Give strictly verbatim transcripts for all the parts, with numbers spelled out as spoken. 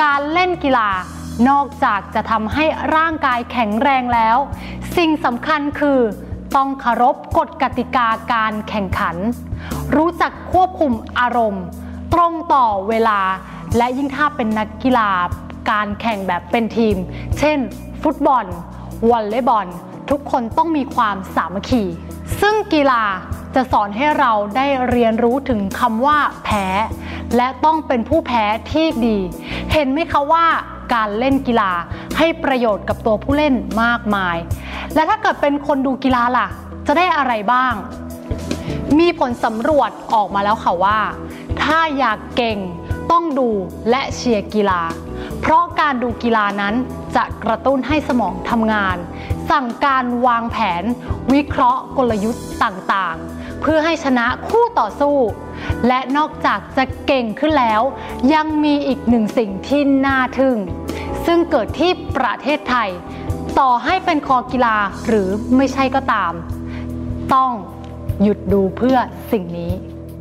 การเล่นกีฬานอกจากจะทำให้ร่างกายแข็งแรงแล้วสิ่งสำคัญคือต้องเคารพกฎกติกาการแข่งขันรู้จักควบคุมอารมณ์ตรงต่อเวลาและยิ่งถ้าเป็นนักกีฬาการแข่งแบบเป็นทีมเช่นฟุตบอลวอลเลย์บอลทุกคนต้องมีความสามัคคีซึ่งกีฬาจะสอนให้เราได้เรียนรู้ถึงคำว่าแพ้และต้องเป็นผู้แพ้ที่ดีเห็นไหมคะว่าการเล่นกีฬาให้ประโยชน์กับตัวผู้เล่นมากมายและถ้าเกิดเป็นคนดูกีฬาล่ะจะได้อะไรบ้างมีผลสำรวจออกมาแล้วค่ะว่าถ้าอยากเก่งต้องดูและเชียร์กีฬาเพราะการดูกีฬานั้นจะกระตุ้นให้สมองทำงานสั่งการวางแผนวิเคราะห์กลยุทธ์ต่างๆเพื่อให้ชนะคู่ต่อสู้และนอกจากจะเก่งขึ้นแล้วยังมีอีกหนึ่งสิ่งที่น่าทึ่งซึ่งเกิดที่ประเทศไทยต่อให้เป็นคอกีฬาหรือไม่ใช่ก็ตามต้องหยุดดูเพื่อสิ่งนี้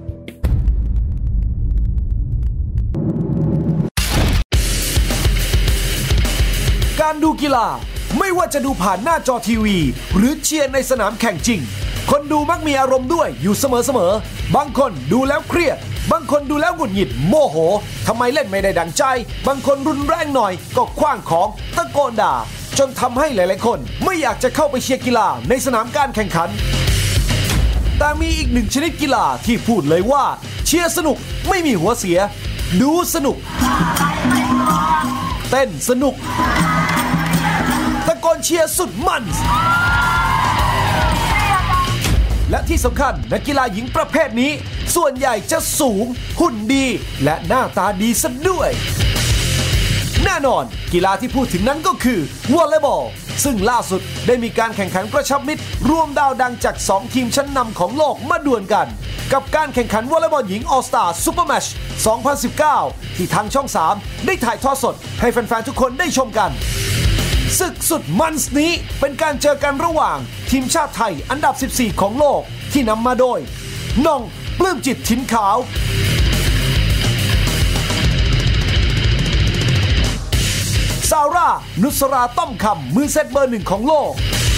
การดูกีฬาไม่ว่าจะดูผ่านหน้าจอทีวีหรือเชียร์ในสนามแข่งจริงคนดูมักมีอารมณ์ด้วยอยู่เสมอๆบางคนดูแล้วเครียดบางคนดูแล้วหงุดหงิดโมโหทำไมเล่นไม่ได้ดังใจบางคนรุนแรงหน่อยก็ขว้างของตะโกนด่าจนทำให้หลายๆคนไม่อยากจะเข้าไปเชียร์กีฬาในสนามการแข่งขันแต่มีอีกหนึ่งชนิดกีฬาที่พูดเลยว่าเชียร์สนุกไม่มีหัวเสียดูสนุกเต้นสนุกตะโกนเชียร์สุดมันและที่สำคัญนักกีฬาหญิงประเภทนี้ส่วนใหญ่จะสูงหุ่นดีและหน้าตาดีซะด้วยแน่นอนกีฬาที่พูดถึงนั้นก็คือวอลเลย์บอลซึ่งล่าสุดได้มีการแข่งขันกระชับมิตรรวมดาวดังจากสองทีมชั้นนำของโลกมาดวลกันกับการแข่งขันวอลเลย์บอลหญิง All Star Super Match สองพันสิบเก้า ที่ทางช่องสามได้ถ่ายทอดสดให้แฟนๆทุกคนได้ชมกันศึกสุดมันส์นี้เป็นการเจอกันระหว่างทีมชาติไทยอันดับสิบสี่ของโลกที่นำมาโดยน้องปลื้มจิตถิ่นขาวซาร่านุสราต้อมคำมือเซตเบอร์หนึ่งของโลก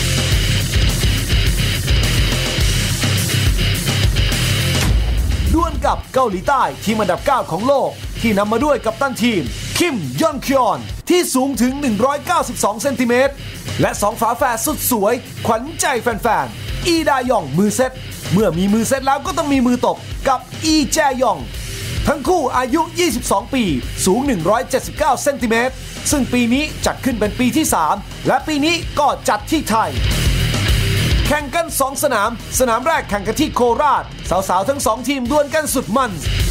ดวลกับเกาหลีใต้ทีมอันดับเก้าของโลกที่นำมาด้วยกัปตันทีมคิมยอนคยอนที่สูงถึงหนึ่งร้อยเก้าสิบสองเซนติเมตรและสองฝาแฝดสุดสวยขวัญใจแฟนๆอีดายองมือเซตเมื่อมีมือเซตแล้วก็ต้องมีมือตบกับอีแจยองทั้งคู่อายุยี่สิบสองปีสูงหนึ่งร้อยเจ็ดสิบเก้าเซนติเมตรซึ่งปีนี้จัดขึ้นเป็นปีที่สามและปีนี้ก็จัดที่ไทยแข่งกันสองสนามสนามแรกแข่งกันที่โคราชสาวๆทั้งสองทีมดวลกันสุดมัน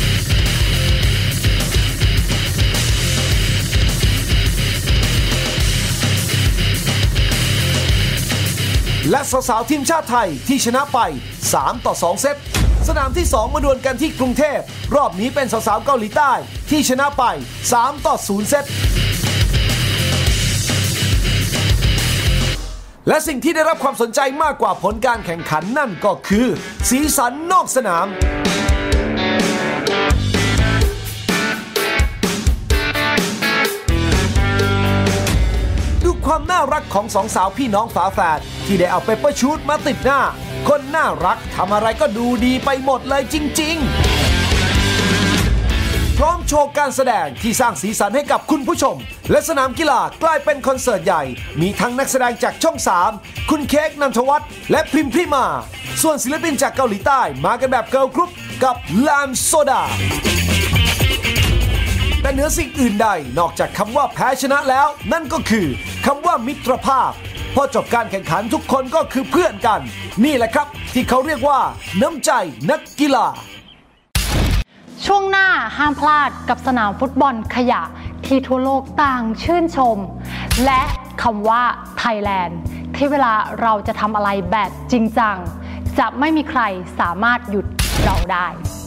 และสาวๆทีมชาติไทยที่ชนะไปสามต่อสองเซตสนามที่สองมาดวลกันที่กรุงเทพรอบนี้เป็นสาวๆเกาหลีใต้ที่ชนะไปสามต่อศูนย์เซตและสิ่งที่ได้รับความสนใจมากกว่าผลการแข่งขันนั่นก็คือสีสันนอกสนามดูความน่ารักของสองสาวพี่น้องฝาแฝดที่ได้เอาเปเปอร์ชูตมาติดหน้าคนน่ารักทำอะไรก็ดูดีไปหมดเลยจริงๆพร้อมโชว์การแสดงที่สร้างสีสันให้กับคุณผู้ชมและสนามกีฬากลายเป็นคอนเสิร์ตใหญ่มีทั้งนักแสดงจากช่องสามคุณเค้กนันทวัฒน์และพิมพิมาส่วนศิลปินจากเกาหลีใต้มากันแบบเกิร์ลกรุ๊ปกับลามโซดาแต่เหนือสิ่งอื่นใดนอกจากคำว่าแพ้ชนะแล้วนั่นก็คือคำว่ามิตรภาพพอจบการแข่งขันทุกคนก็คือเพื่อนกันนี่แหละครับที่เขาเรียกว่าน้ำใจนักกีฬาช่วงหน้าห้ามพลาดกับสนามฟุตบอลขยะที่ทั่วโลกต่างชื่นชมและคำว่าไทยแลนด์ที่เวลาเราจะทำอะไรแบบจริงจังจะไม่มีใครสามารถหยุดเราได้